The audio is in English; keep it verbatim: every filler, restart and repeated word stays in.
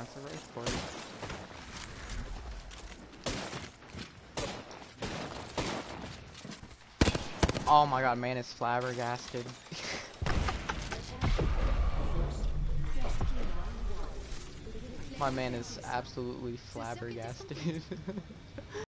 it's a Wraith for you. Oh my god, man is flabbergasted. My man is absolutely flabbergasted.